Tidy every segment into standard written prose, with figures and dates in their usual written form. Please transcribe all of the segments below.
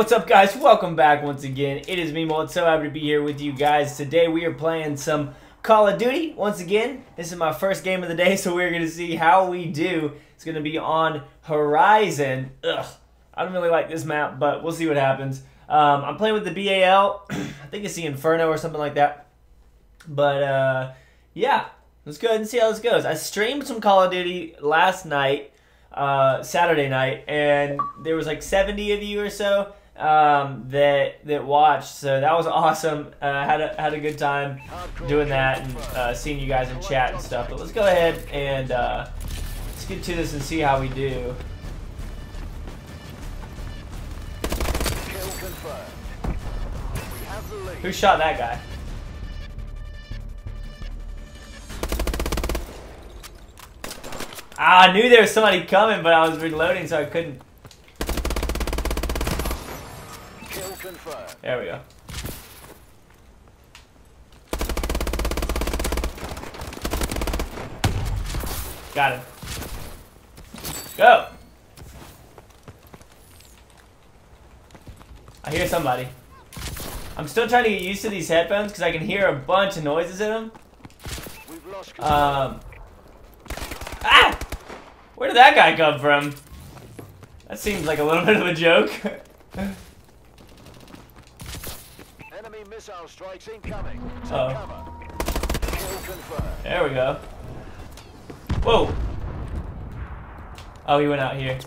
What's up, guys? Welcome back once again. It is me, Molt. So happy to be here with you guys. Today we are playing some Call of Duty. Once again, this is my first game of the day, so we're going to see how we do. It's going to be on Horizon. Ugh, I don't really like this map, but we'll see what happens. I'm playing with the BAL. I think it's the Inferno or something like that. But, yeah. Let's go ahead and see how this goes. I streamed some Call of Duty last night. Saturday night, and there was like 70 of you or so that watched, so that was awesome. Had a good time doing that and seeing you guys in chat and stuff. But let's go ahead and let's get to this and see how we do. Who shot that guy? I knew there was somebody coming, but I was reloading, so I couldn't. Kill confirmed. There we go. Got him. Go! I hear somebody. I'm still trying to get used to these headphones because I can hear a bunch of noises in them. We've lost control. Ah! Where did that guy come from? That seems like a little bit of a joke. Enemy missile strikes incoming. Uh-oh. Cover. Kill confirmed. There we go. Whoa. Oh, he went out here.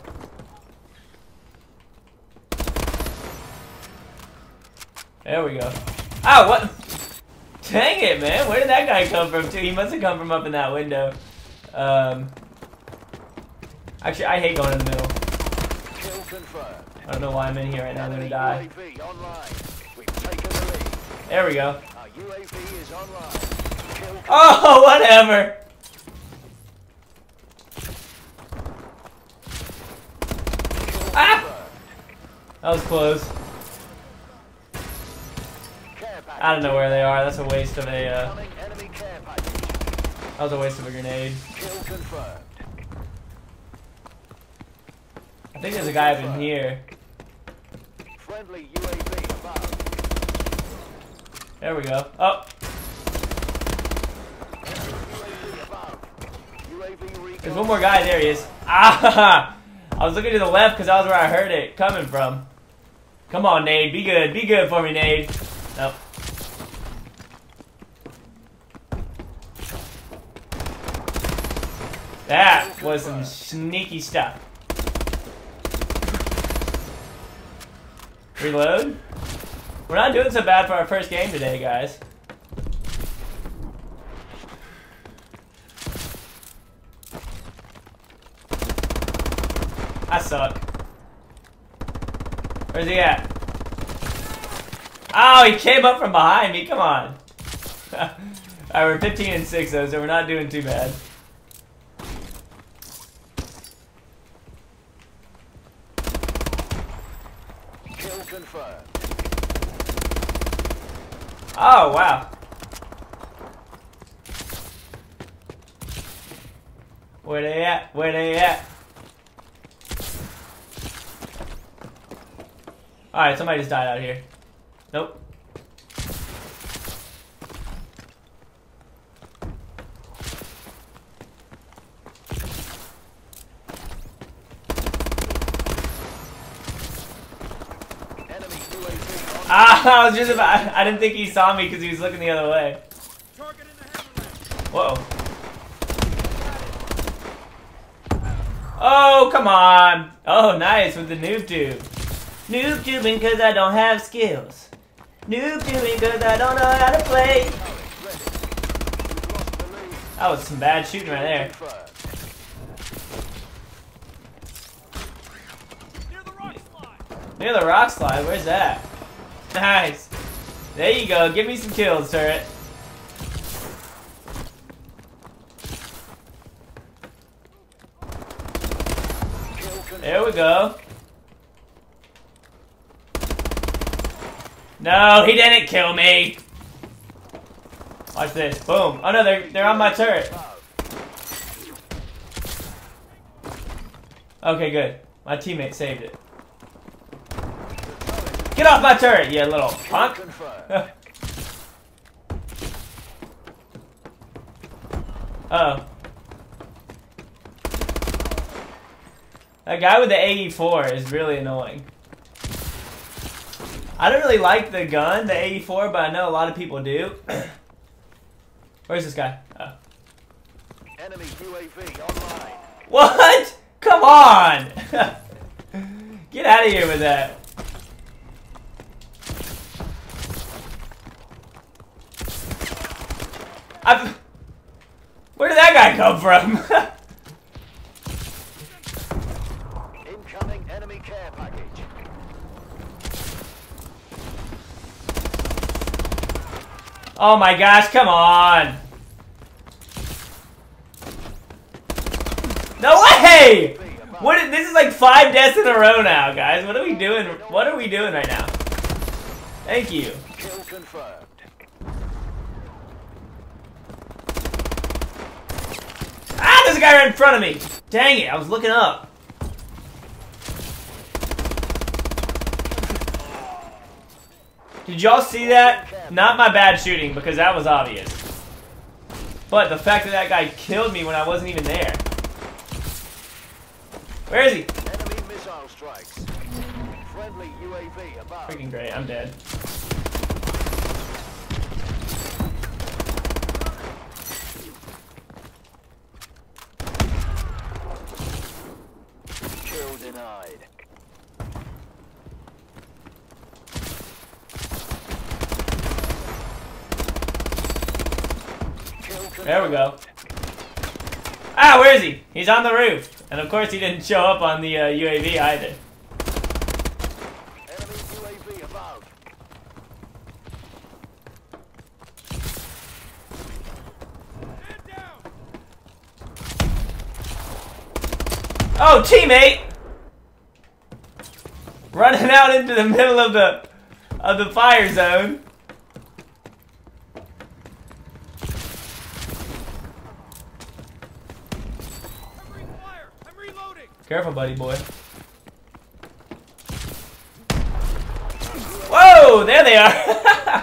There we go. Oh, what? Dang it, man. Where did that guy come from, too? He must have come from up in that window. Actually, I hate going in the middle. Kill confirmed. I don't know why I'm in here right now. I'm gonna die. UAV online. We've taken the lead. There we go. Our UAV is online. Kill confirmed. Oh, whatever. Ah! That was close. I don't know where they are. That's a waste of a. Enemy care package. That was a waste of a grenade. Kill confirmed. I think there's a guy up in here. Friendly UAV above. There we go. Oh, UAV above. UAV recon. there's one more guy. There he is. Ah! I was looking to the left because that was where I heard it coming from. Come on, Nade. Be good. Be good for me, Nade. Nope. That was some sneaky stuff. Reload? We're not doing so bad for our first game today, guys. I suck. Where's he at? Oh, he came up from behind me. Come on. Alright, we're 15-6 though, so we're not doing too bad. Kill confirmed. Oh, wow. Where they at? Where they at? Alright, somebody just died out here. Nope. Ah, I was just about. I didn't think he saw me because he was looking the other way. Whoa. Oh, come on. Oh, nice with the noob tube. Noob tubing because I don't have skills. Noob tubing because I don't know how to play. That was some bad shooting right there. Near the rock slide, where's that? Nice. There you go. Give me some kills, turret. There we go. No, he didn't kill me. Watch this. Boom. Oh no, they're on my turret. Okay, good. My teammate saved it. off my turret, you little punk! Confirmed. Uh-oh. That guy with the AE4 is really annoying. I don't really like the gun, the AE4, but I know a lot of people do. Where's this guy? Oh. Enemy UAV online. What? Come on! Get out of here with that. Where did that guy come from? Incoming enemy care package. Oh my gosh, come on! No way! This is like 5 deaths in a row now, guys. What are we doing? What are we doing right now? Thank you. Kill confirmed. Ah, there's a guy right in front of me. Dang it, I was looking up. Did y'all see that? Not my bad shooting, because that was obvious. But the fact that that guy killed me when I wasn't even there. Where is he? Enemy missile strikes. Friendly UAV above. Freaking great, I'm dead. Kill denied. There we go. Ah, where is he? He's on the roof. And of course he didn't show up on the UAV either. Enemy UAV above. Oh, teammate! Running out into the middle of the fire zone. Careful, buddy boy. Whoa! There they are!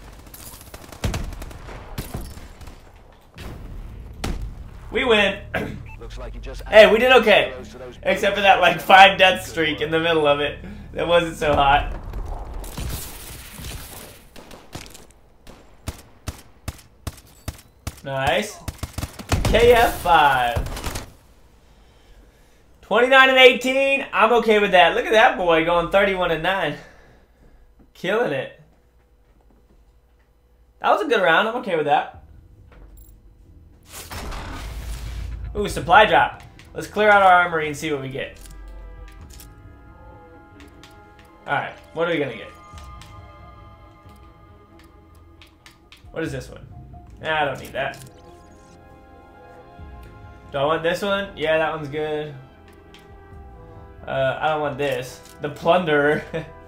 We win. Looks like you just Hey, we did okay. Except for that like 5 death streak in the middle of it. That wasn't so hot. Nice. KF5. 29 and 18. I'm okay with that. Look at that boy going 31 and 9. Killing it. That was a good round. I'm okay with that. Ooh, supply drop. Let's clear out our armory and see what we get. Alright, what are we gonna get? What is this one? Nah, I don't need that. Do I want this one? Yeah, that one's good. I don't want this. The Plunderer.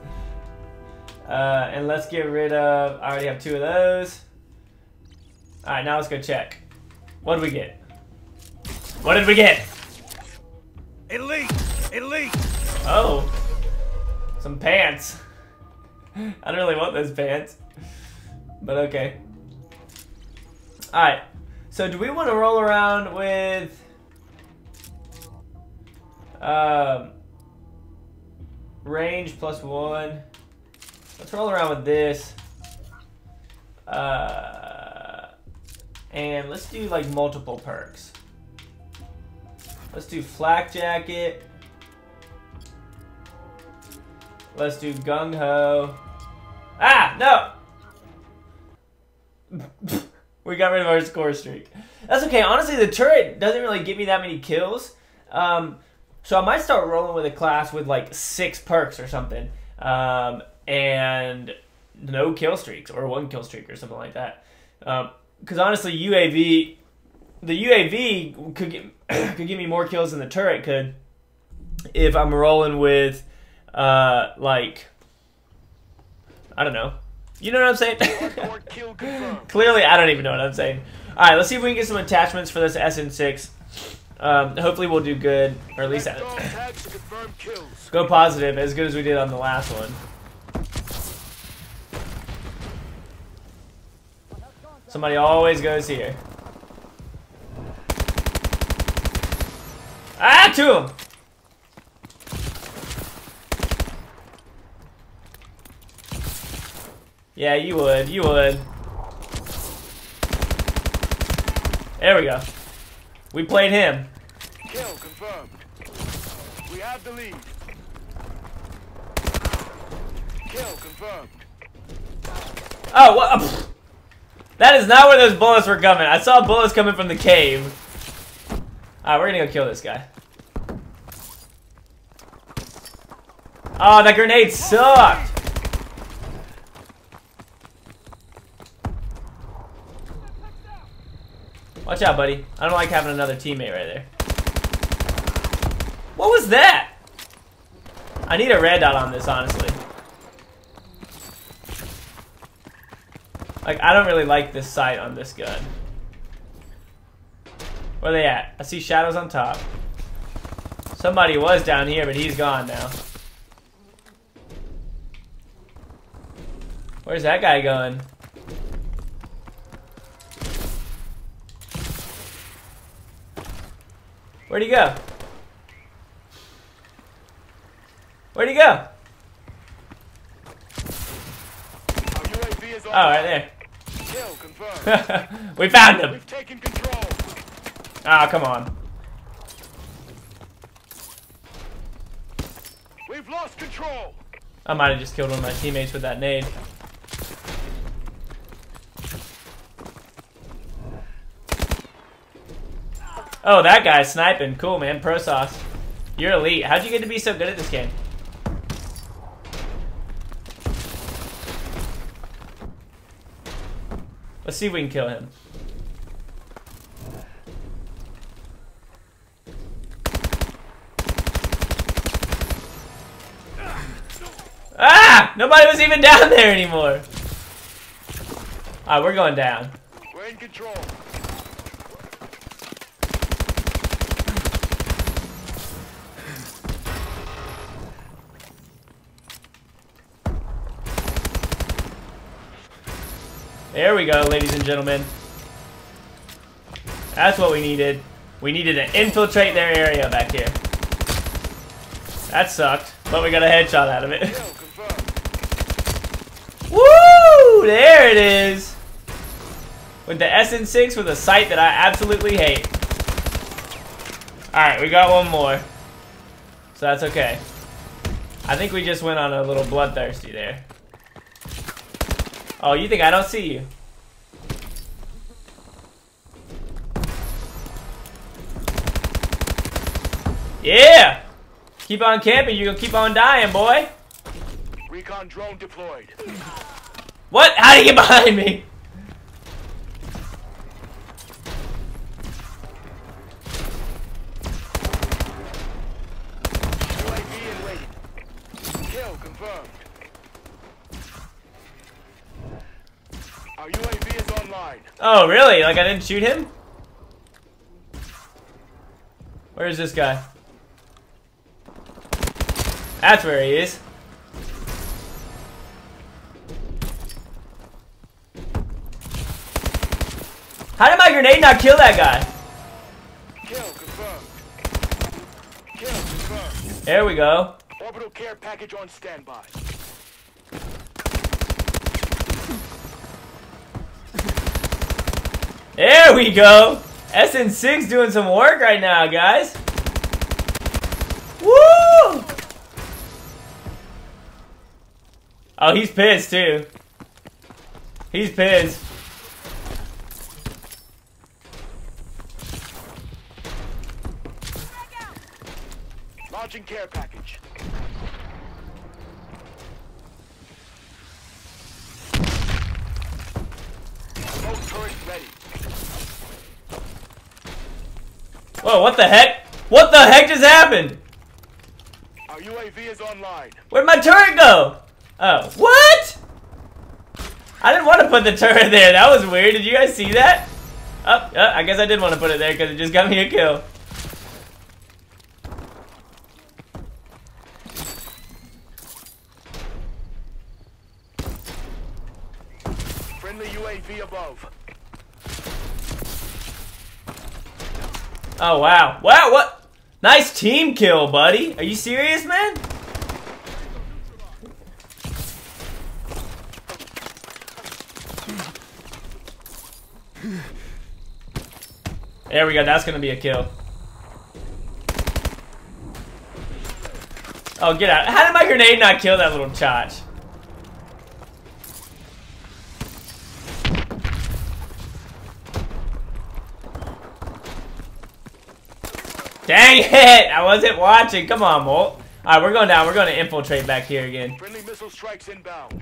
And let's get rid of... I already have 2 of those. Alright, now let's go check. What did we get? What did we get? elite. Elite. Oh. Some pants. I don't really want those pants. But okay. Alright. So do we want to roll around with... range +1. Let's roll around with this. And let's do like multiple perks. Let's do flak jacket. Let's do gung ho. Ah, no! We got rid of our score streak. That's okay. Honestly, the turret doesn't really give me that many kills. So I might start rolling with a class with like 6 perks or something. And no kill streaks or 1 kill streak or something like that. Because honestly, the UAV could give me more kills than the turret could if I'm rolling with like, I don't know. You know what I'm saying? Clearly, I don't even know what I'm saying. All right, let's see if we can get some attachments for this SN6. Hopefully we'll do good, or at least go positive, as good as we did on the last one. Somebody always goes here. Ah, to him! Yeah, you would. You would. There we go. We played him. Kill confirmed. We have the lead. Kill confirmed. Oh, what? That is not where those bullets were coming. I saw bullets coming from the cave. Alright, we're gonna go kill this guy. Oh, that grenade sucked. Watch out, buddy. I don't like having another teammate right there. What was that? I need a red dot on this, honestly. Like, I don't really like this sight on this gun. Where are they at? I see shadows on top. Somebody was down here, but he's gone now. Where's that guy going? Where'd he go? Where'd he go? Oh, right there. Kill confirmed. We found him. We've taken control. Ah, come on. We've lost control. I might have just killed one of my teammates with that nade. Oh, that guy's sniping. Cool, man. Pro sauce. You're elite. How'd you get to be so good at this game? Let's see if we can kill him. Ah! Nobody was even down there anymore. Alright, we're going down. We're in control. There we go, ladies and gentlemen. That's what we needed. We needed to infiltrate their area back here. That sucked, but we got a headshot out of it. Woo! There it is. With the SN6 with a sight that I absolutely hate. Alright, we got one more. So that's okay. I think we just went on a little bloodthirsty there. Oh, you think I don't see you? Yeah! Keep on camping, you're gonna keep on dying, boy. Recon drone deployed. What? How did you get behind me? UAV in waiting. Kill confirmed. Our UAV is online. Oh, really? Like I didn't shoot him? Where is this guy? That's where he is. How did my grenade not kill that guy? Kill confirmed. Kill confirmed. There we go. Orbital care package on standby. There we go. SN6 doing some work right now, guys. Woo! Oh, he's pissed too. He's pissed. Launching care package. Remote turret ready. Whoa, what the heck? What the heck just happened? Our UAV is online. Where'd my turret go? Oh, what? I didn't want to put the turret there. That was weird. Did you guys see that? Oh, I guess I did want to put it there because it just got me a kill. Friendly UAV above. Oh, wow. Wow, what? Nice team kill, buddy. Are you serious, man? There we go. That's going to be a kill. Oh, get out. How did my grenade not kill that little chotch? Dang it! I wasn't watching. Come on, Molt. Alright, we're going down. We're going to infiltrate back here again. Friendly missile strikes inbound.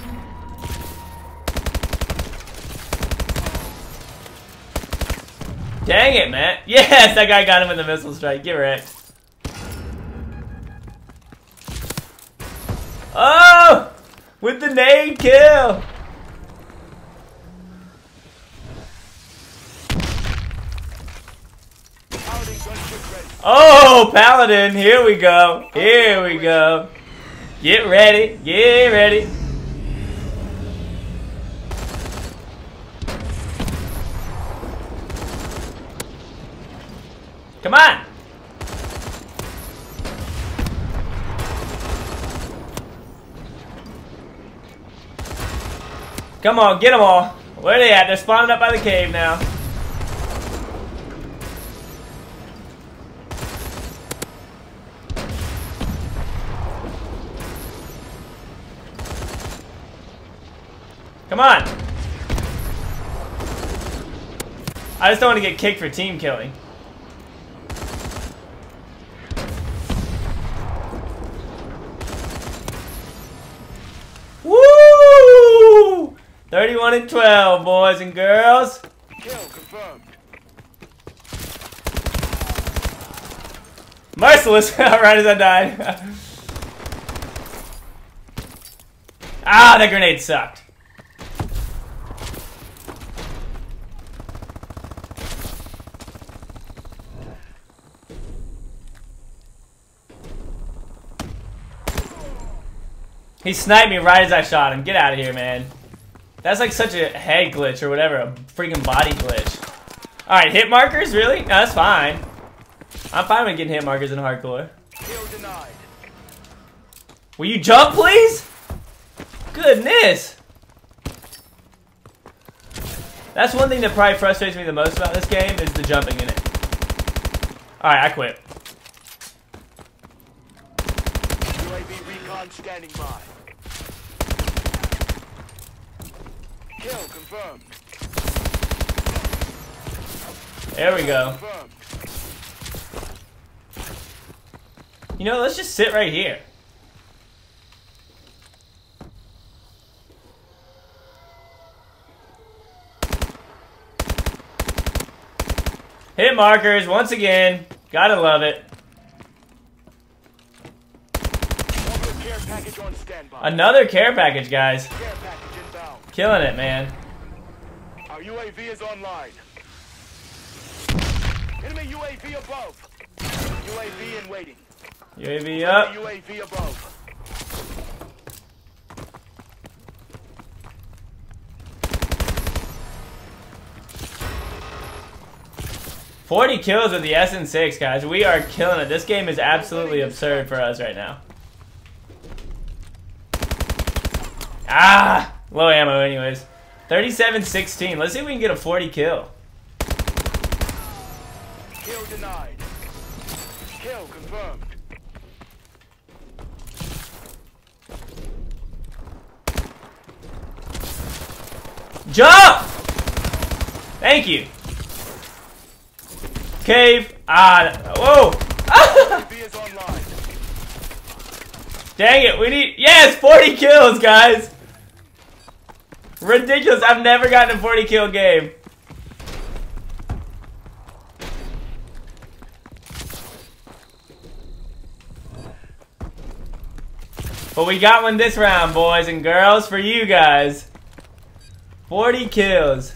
Dang it, man. Yes, that guy got him with the missile strike. Get wrecked. Oh! With the nade kill! Oh, Paladin, here we go. Here we go. Get ready. Get ready. Come on. Come on, get them all. Where are they at? They're spawning up by the cave now. Come on! I just don't want to get kicked for team killing. Woo! 31 and 12, boys and girls. Kill confirmed. Merciless! Right as I died. Ah, that grenade sucked. He sniped me right as I shot him. Get out of here, man. That's like such a head glitch or whatever. A freaking body glitch. Alright, hit markers? Really? No, that's fine. I'm fine with getting hit markers in hardcore. Kill denied. Will you jump, please? Goodness. That's one thing that probably frustrates me the most about this game is the jumping in it. Alright, I quit. UAV recon standing by. Kill confirmed. There we go. Confirmed. You know, let's just sit right here. Hit markers once again. Gotta love it. Care package on standby. Another care package, guys. Care package inbound. Killing it, man. Our UAV is online. Enemy UAV above. UAV in waiting. UAV up. UAV above. $40 kills with the SN6, guys. We are killing it. This game is absolutely absurd for us right now. Ah! Low ammo anyways. 37-16. Let's see if we can get a 40 kill. Kill denied. Kill confirmed. Jump! Thank you. Cave. Ah. Whoa. UAV is online. Dang it. We need. Yes! 40 kills, guys. Ridiculous. I've never gotten a 40 kill game. But we got one this round, boys and girls, for you guys. 40 kills.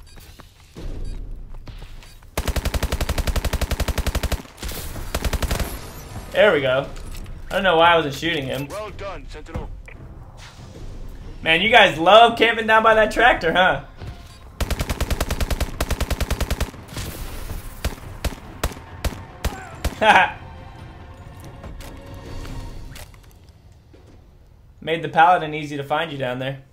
There we go. I don't know why I wasn't shooting him. Well done, Sentinel. Man, you guys love camping down by that tractor, huh? Made the paladin easy to find you down there.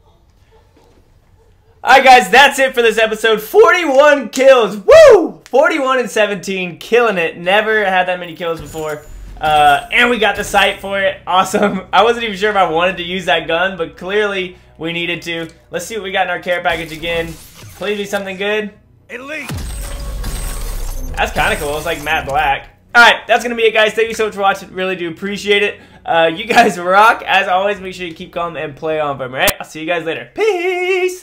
Alright guys, that's it for this episode. 41 kills. Woo! 41 and 17. Killing it. Never had that many kills before. And we got the sight for it. Awesome. I wasn't even sure if I wanted to use that gun, but clearly we needed to. Let's see what we got in our care package again. Please be something good. Elite. That's kind of cool. It's like matte black. Alright, that's going to be it, guys. Thank you so much for watching. Really do appreciate it. You guys rock. As always, make sure you keep calm and play on, alright? I'll see you guys later. Peace!